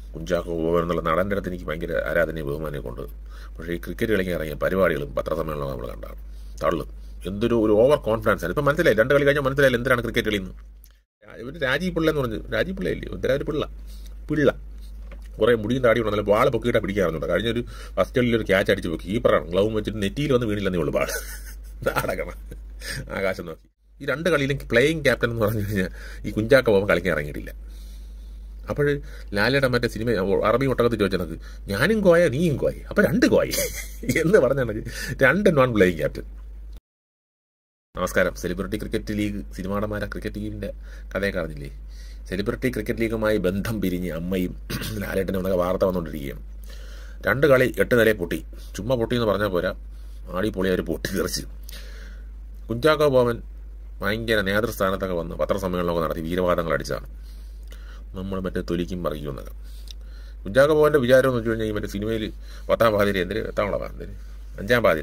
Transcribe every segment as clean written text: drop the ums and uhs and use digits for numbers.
കുഞ്ചാക്കോ ബോബൻ എന്നുള്ള നടൻ്റെ അടുത്ത് എനിക്ക് ഭയങ്കര ആരാധനയും ബഹുമാനമൊക്കെ ഉണ്ട്. പക്ഷേ ഈ ക്രിക്കറ്റ് കളിക്കാൻ ഇറങ്ങിയ പരിപാടികളും പത്രസമ്മേളനവും നമ്മൾ കണ്ടാണ്. തള്ളു ഒരു ഓവർ കോൺഫിഡൻസ് ആണ്. ഇപ്പം മനസ്സിലായി, 2 കളി കഴിഞ്ഞാൽ മനസ്സിലായില്ല എന്തിനാണ് ക്രിക്കറ്റ് കളിയെന്ന്. ഇവർ രാജീവ് പിള്ള എന്ന് പറഞ്ഞു, രാജീവ് പിള്ള ഇല്ലേ, ഒരു പിള്ള കുറേ മുടിയും താടി ഉണ്ടോ, നല്ല ബാൾ പൊക്കിയിട്ടാണ് പിടിക്കാറുണ്ട്. കഴിഞ്ഞൊരു ഫസ്റ്റ് കളിയിൽ ഒരു ക്യാച്ച് അടിച്ച് പോയി, കീപ്പറാണ്, ഗ്ലൗവും വെച്ചിട്ട് നെറ്റിയിൽ വന്ന് വീണില്ലെന്നേ ഉള്ളൂ ബാൾ. നാടകണം, ആകാശം നോക്കി. ഈ 2 കളിയിലും പ്ലേയിങ് ക്യാപ്റ്റൻ എന്ന് പറഞ്ഞു കഴിഞ്ഞാൽ ഈ കുഞ്ചാക്കോ ബോബൻ കളിക്കാൻ ഇറങ്ങിയിട്ടില്ല. അപ്പോൾ ലാലയുടെ മറ്റേ സിനിമ അറബി ഒട്ടകത്ത് ചോദിച്ചാൽ നമുക്ക് ഞാനും കോയ നീയും കോയ, അപ്പോൾ 2 കോയ എന്ന് പറഞ്ഞാൽ 2 നോൺ പ്ലേയിങ് ക്യാപ്റ്റൻ. നമസ്കാരം. സെലിബ്രിറ്റി ക്രിക്കറ്റ് ലീഗ് സിനിമാടന്മാരെ ക്രിക്കറ്റ് ലീഗിൻ്റെ കഥയൊക്കെ അറിഞ്ഞില്ലേ? സെലിബ്രിറ്റി ക്രിക്കറ്റ് ലീഗുമായി ബന്ധം പിരിഞ്ഞ് അമ്മയും ലാലേട്ടനും എന്നൊക്കെ വാർത്ത വന്നുകൊണ്ടിരിക്കുകയാണ്. 2 കളി 8 നിലയെ പൊട്ടി. ചുമ്മാ പൊട്ടിയെന്ന് പറഞ്ഞാൽ പോരാ, ആടി പൊളി അവർ പൊട്ടി തെറിച്ച്. കുഞ്ചാക്കോ ബോബൻ ഭയങ്കര നേതൃസ്ഥാനത്തൊക്കെ വന്ന് പത്രസമ്മേളനമൊക്കെ നടത്തി വീരവാദങ്ങൾ അടിച്ചാണ്. നമ്മൾ മറ്റേ തൊലിക്കും പറിക്കും എന്നൊക്കെ. കുഞ്ചാക്കോ ബോബൻ്റെ വിചാരം എന്ന് വെച്ച് കഴിഞ്ഞാൽ ഈ മറ്റേ സിനിമയിൽ 10-ാം പാതിര എത്താമുള്ള 5-ാം പാതിര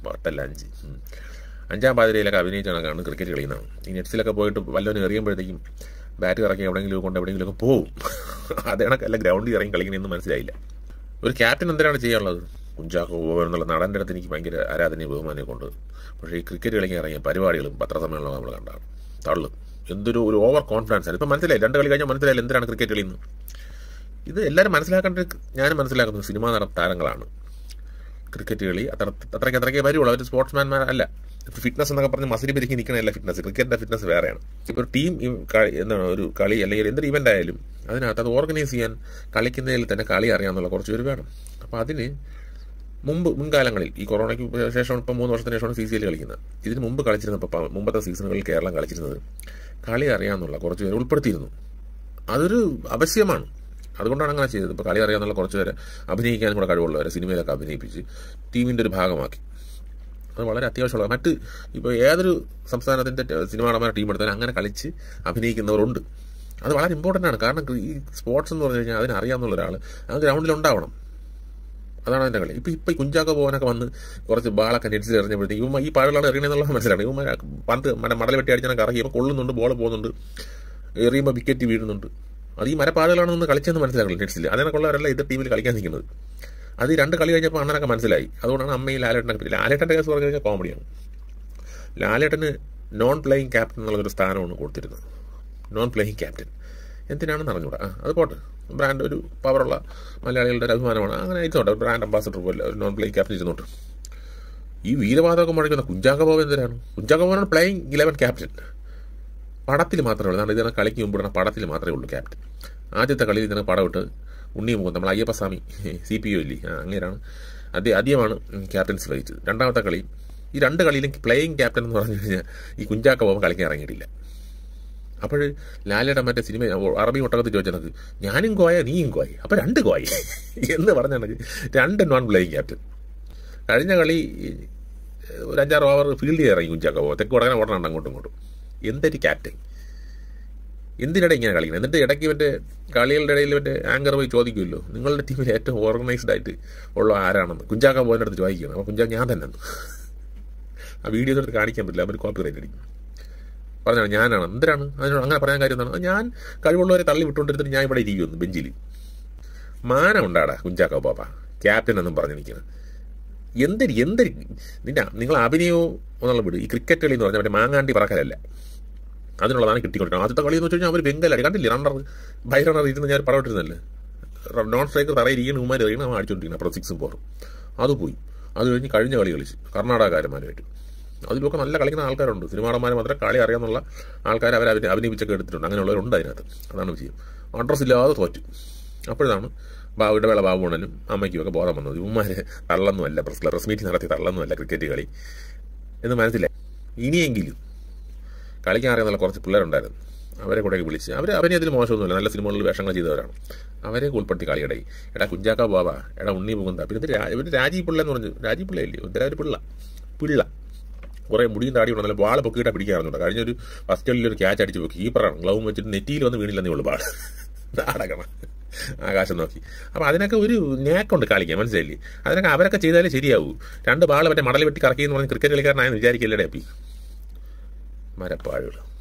5-ാം പാതിരയിലൊക്കെ അഭിനയിച്ചാണ് ക്രിക്കറ്റ് കളിയുന്നതാണ്. ഈ നെറ്റ്സിലൊക്കെ പോയിട്ട് വല്ലവനും എറിയുമ്പോഴത്തേക്കും ബാറ്റ് ഇറക്കി എവിടെയെങ്കിലും കൊണ്ട് എവിടെയെങ്കിലുമൊക്കെ പോവും. അതേണക്കല്ല ഗ്രൗണ്ടിൽ ഇറങ്ങി കളിക്കണമെന്ന് മനസ്സിലായില്ല. ഒരു ക്യാപ്റ്റൻ എന്തിനാണ് ചെയ്യാനുള്ളത്? കുഞ്ചാക്കോ ബോബൻ എന്നുള്ള നടൻ്റെ അടുത്ത് എനിക്ക് ഭയങ്കര ആരാധനയും ബഹുമാനമൊക്കെ ഉണ്ട്. പക്ഷേ ഈ ക്രിക്കറ്റ് കളിക്കാൻ ഇറങ്ങിയ പരിപാടികളും പത്രസമ്മേളനവും നമ്മൾ കണ്ടാണ്. തള്ളു ഒരു ഓവർ കോൺഫിഡൻസ് ആണ്. ഇപ്പം മനസ്സിലായി, 2 കളി കഴിഞ്ഞാൽ മനസ്സിലായില്ല എന്തിനാണ് ക്രിക്കറ്റ് കളിയെന്ന്. ഇത് എല്ലാവരും മനസ്സിലാക്കേണ്ട, ഞാനും മനസ്സിലാക്കുന്നത് സിനിമാ താരങ്ങളാണ്. ക്രിക്കറ്റ് കളി അത്രയ്ക്ക് വരുള്ളൂ. അവർ സ്പോർട്സ്മാൻമാർ അല്ല. ഫിറ്റ്നസ് എന്നൊക്കെ പറഞ്ഞ് മസിൽ പെരുക്കി നിൽക്കണമല്ല ഫിറ്റ്നസ്. ക്രിക്കറ്റിൻ്റെ ഫിറ്റ്നസ് വേറെയാണ്. ഇപ്പോൾ ഒരു ടീം എന്താണ് ഒരു കളി അല്ലെങ്കിൽ എന്തൊരു ഇവൻ്റ് ആയാലും അതിനകത്ത് അത് ഓർഗനൈസ് ചെയ്യാൻ കളിക്കുന്നതിൽ തന്നെ കളി അറിയാമെന്നുള്ള കുറച്ച് പേര് വേണം. അപ്പോൾ അതിന് മുൻകാലങ്ങളിൽ ഈ കൊറോണയ്ക്ക് ശേഷം ഇപ്പം 3 വർഷത്തിന് ശേഷമാണ് CCL കളിക്കുന്നത്. ഇതിന് മുമ്പ് കളിച്ചിരുന്നപ്പോൾ മുമ്പത്തെ സീസണുകളിൽ കേരളം കളിച്ചിരുന്നത് കളി അറിയാമെന്നുള്ള കുറച്ച് പേര് ഉൾപ്പെടുത്തിയിരുന്നു. അതൊരു ആവശ്യമാണ്. അതുകൊണ്ടാണ് അങ്ങനെ ചെയ്തത്. ഇപ്പോൾ കളി അറിയാമെന്നുള്ള കുറച്ച് പേരെ അഭിനയിക്കാനും കൂടെ കഴിവുള്ളവരെ സിനിമയിലൊക്കെ അഭിനയിപ്പിച്ച് ടീമിൻ്റെ ഒരു ഭാഗമാക്കി. അത് വളരെ അത്യാവശ്യമുള്ള. മറ്റ് ഇപ്പോൾ ഏതൊരു സംസ്ഥാനത്തിൻ്റെ സിനിമാടന്മാരുടെ ടീം എടുത്താലും അങ്ങനെ കളിച്ച് അഭിനയിക്കുന്നവരുണ്ട്. അത് വളരെ ഇമ്പോർട്ടൻ്റ് ആണ്. കാരണം ഈ സ്പോർട്സ് എന്ന് പറഞ്ഞു കഴിഞ്ഞാൽ അതിനറിയാമെന്നുള്ള ഒരാൾ ആ ഗ്രൗണ്ടിലുണ്ടാവണം. അതാണ് അതിൻ്റെ കളി. ഇപ്പോൾ ഈ കുഞ്ചാക്കോ ബോബനൊക്കെ വന്ന് കുറച്ച് ബാളൊക്കെ നെറ്റ്സിൽ എറിഞ്ഞപ്പോഴത്തേക്ക് ഇവ ഈ പാടുകളാണ് എറിയണമെന്നുള്ളത് മനസ്സിലാണ്. ഇവ പന്ത് മടൽ വെട്ടി അടിച്ചാൽ കറങ്ങിയപ്പോൾ കൊള്ളുന്നുണ്ട്, ബോൾ പോകുന്നുണ്ട്, എറിയുമ്പോൾ വിക്കറ്റ് വീഴുന്നുണ്ട്. അത് ഈ മരപ്പാടുകളാണെന്ന് കളിച്ചെന്ന് മനസ്സിലാക്കില്ല നെറ്റ്സിൽ. അതിനൊക്കെയുള്ളവരല്ല ഇത് ടീമിൽ കളിക്കാൻ നിൽക്കുന്നത്. അത് 2 കളി കഴിഞ്ഞപ്പോൾ അണ്ണനൊക്കെ മനസ്സിലായി. അതുകൊണ്ടാണ് അമ്മയും ലാലേട്ടൻ്റെ കേസ് പറഞ്ഞു കഴിഞ്ഞാൽ കോമഡിയാണ്. ലാലേട്ടന് നോൺ പ്ലേയിങ് ക്യാപ്റ്റൻ എന്നുള്ളൊരു സ്ഥാനമാണ് കൊടുത്തിരുന്നത്. നോൺ പ്ലേയിങ് ക്യാപ്റ്റൻ എന്തിനാണെന്ന് അറിഞ്ഞൂടാ. അത് പോട്ടെ, ബ്രാൻഡ് ഒരു പവറുള്ള മലയാളികളുടെ ഒരു അഭിമാനമാണ്. അങ്ങനെ ഇരുന്നോട്ടെ, ബ്രാൻഡ് അംബാസഡർ പോലെ ഒരു നോൺ പ്ലേയിങ് ക്യാപ്റ്റൻ ഇരുന്നോട്ട്. ഈ വീരവാദമൊക്കെ മുഴക്കുന്ന കുഞ്ചാക്കോ ബോബൻ എന്തിനാണ്? കുഞ്ചാക്കോ ബോബനാണ് പ്ലേയിങ് 11 ക്യാപ്റ്റൻ. പടത്തിൽ മാത്രമേ ഉള്ളൂ. ഇതിനെ കളിക്ക് മുമ്പിടുന്ന പടത്തിൽ മാത്രമേ ഉള്ളൂ ക്യാപ്റ്റൻ. ആദ്യത്തെ കളിയിൽ ഇതിനെ പടം ഇട്ട് ഉണ്ണിമുഖം, നമ്മൾ അയ്യപ്പസ്വാമി CPO ഇല്ലേ, അങ്ങനെയാണ് ആദ്യമാണ് ക്യാപ്റ്റൻസി വഹിച്ചത്. 2ാമത്തെ കളി ഈ 2 കളിയിലും പ്ലേയിങ് ക്യാപ്റ്റൻ എന്ന് പറഞ്ഞു കഴിഞ്ഞാൽ ഈ കുഞ്ചാക്കോ ബോബൻ കളിക്കാൻ ഇറങ്ങിയിട്ടില്ല. അപ്പോൾ ലാലയുടെ മറ്റേ സിനിമ അറബി ഒട്ടകത്ത് ചോദിച്ചാൽ നമുക്ക് ഞാനും കോയ നീയും കോയ, അപ്പോൾ 2 കോയ എന്ന് പറഞ്ഞാൽ 2 നോൺ പ്ലേയിങ് ക്യാപ്റ്റൻ. കഴിഞ്ഞ കളി ഒരു 5-6 ഓവർ ഫീൽഡ് ചെയ്യാൻ ഇറങ്ങി കുഞ്ചാക്കോ ബോബൻ. തെക്ക് ഉടനെ ഓടണം അങ്ങോട്ടും ഇങ്ങോട്ടും. എന്തൊരു ക്യാപ്റ്റൻ, എന്തിനിടെ ഇങ്ങനെ കളിക്കണം? എന്നിട്ട് ഇടയ്ക്ക് മറ്റേ കളികളുടെ ഇടയിൽ മറ്റേ ആങ്കർ പോയി ചോദിക്കുമല്ലോ, നിങ്ങളുടെ ടീമിൽ ഏറ്റവും ഓർഗനൈസ്ഡ് ആയിട്ട് ഉള്ള ആരാണെന്ന് കുഞ്ചാക്കോ ബോബൻ്റെ അടുത്ത് ചോദിക്കണം. അപ്പോൾ കുഞ്ചാക്കോ ഞാൻ തന്നെ ആ വീഡിയോസ് എടുത്ത് കാണിക്കാൻ പറ്റില്ല, അവർ കോപ്പിറൈറ്റ് അടിക്കും. പറഞ്ഞാണ് ഞാനാണ്. എന്തിനാണ് അതിനോട് അങ്ങനെ പറയാൻ കാര്യം എന്താണ്? ഞാൻ കഴിവുള്ളവരെ തള്ളി വിട്ടുകൊണ്ടിരുന്നിട്ട് ഞാൻ ഇവിടെ ഇരിക്കുമെന്ന് ബെഞ്ചിൽ. മാനം ഉണ്ടാടാ കുഞ്ചാക്കോ ബോബ ക്യാപ്റ്റൻ എന്നും പറഞ്ഞിരിക്കുന്നത്. നിങ്ങൾ അഭിനയവും എന്നുള്ള വിട്. ഈ ക്രിക്കറ്റ് കളി എന്ന് പറഞ്ഞാൽ മറ്റേ മാങ്ങാണ്ടി പറക്കലല്ല, അതിനുള്ളതാണ് കിട്ടിക്കൊണ്ടിരുന്നത്. ആദ്യത്തെ കളി എന്ന് വെച്ച് കഴിഞ്ഞാൽ അവർ ബംഗാളി കണ്ടില്ലേ, ബൈറണർ ഇരുന്ന് ഞാൻ പടം ഇട്ടിരുന്നല്ലേ, നോൺ സ്ട്രൈക്കർ തറയിരിക്കണം, ഉമ്മാർ എറിയണം, അവൻ അടിച്ചുകൊണ്ടിരിക്കണം. അപ്പുറം 6ഉം 4ഉം അത് പോയി. അത് കഴിഞ്ഞ് കഴിഞ്ഞ കളി കളിച്ച് കർണാടകക്കാരന്മാരുമായിട്ട്. അതിലൊക്കെ നല്ല കളിക്കുന്ന ആൾക്കാരുണ്ട്. സിനിമാടന്മാർ മാത്രമേ കളി അറിയാമെന്നുള്ള ആൾക്കാർ അവർ അഭിനയിപ്പിച്ചൊക്കെ എടുത്തിട്ടുണ്ട്. അങ്ങനെയുള്ളവരുണ്ട് അതിനകത്ത്. അതാണ് വിഷയം. അഡ്രസ് ഇല്ലാതെ തോറ്റു. അപ്പോഴാണ് ഇടവേള ബാബുണനും അമ്മയ്ക്കുമൊക്കെ ബോധം വന്നത്. ഇവന്മാരെ തള്ളൊന്നുമല്ല, പ്രസ് മീറ്റ് നടത്തി തള്ളൊന്നുമല്ല ക്രിക്കറ്റ് കളി എന്ന് മനസ്സിലായി. ഇനിയെങ്കിലും കളിക്കാൻ അറിയാമെന്നുള്ള കുറച്ച് പിള്ളേരുണ്ടായിരുന്നു. അവരെ കൂടെ വിളിച്ച് അവരെ അതിൽ മോശമൊന്നുമില്ല, നല്ല സിനിമകളിൽ വേഷങ്ങൾ ചെയ്തവരാണ്. അവരെ ഉൾപ്പെടുത്തി കളിയിടയി. എടാ കുഞ്ചാക്കോ ബോബ, എടാ ഉണ്ണി മുകുന്ദ, പിന്നെ ഇവർ രാജീവ് പിള്ള എന്ന് പറഞ്ഞു. രാജീവ് പിള്ള ഇല്ലേ, ഒരു പിള്ള കുറേ മുടിയും താടി ഉണ്ടോ, നല്ല ബാൾ പൊക്കിയിട്ടാണ് പിടിക്കാറുണ്ട്. കഴിഞ്ഞൊരു ഫസ്റ്റ് കളിയിൽ ഒരു ക്യാച്ച് അടിച്ച് പോയി, കീപ്പറാണ്, ഗ്ലൗവും വെച്ചിട്ട് നെറ്റിയിൽ വന്ന് വീണില്ലെന്നേ ഉള്ളൂ ബാൾ. നാടകണം, ആകാശം നോക്കി. അപ്പോൾ അതിനൊക്കെ ഒരു നേക്കുണ്ട് കളിക്കാൻ, മനസ്സിലായില്ലേ? അതിനൊക്കെ അവരൊക്കെ ചെയ്താലേ ശരിയാവൂ. 2 ബാൾ മറ്റേ മടൽ വെട്ടി കറക്കി എന്ന് പറഞ്ഞ് ക്രിക്കറ്റ് കളിക്കാരനായെന്ന് വിചാരിക്കില്ലടേ. അപ്പി മരപ്പാഴുകൾ.